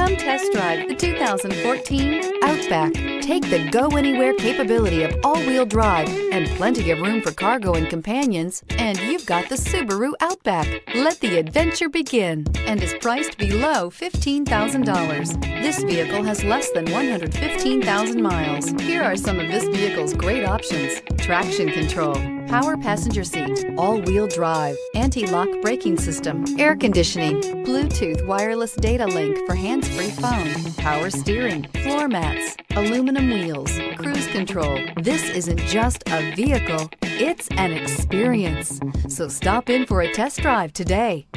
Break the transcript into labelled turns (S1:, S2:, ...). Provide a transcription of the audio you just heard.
S1: Come test drive the 2014 Outback. Take the go-anywhere capability of all-wheel drive and plenty of room for cargo and companions, and you've got the Subaru Outback. Let the adventure begin, and is priced below $15,000. This vehicle has less than 115,000 miles. Here are some of this vehicle's great options: traction control, power passenger seat, all-wheel drive, anti-lock braking system, air conditioning, Bluetooth wireless data link for hands-free phone, power steering, floor mats, aluminum wheels, cruise control. This isn't just a vehicle, it's an experience. So stop in for a test drive today.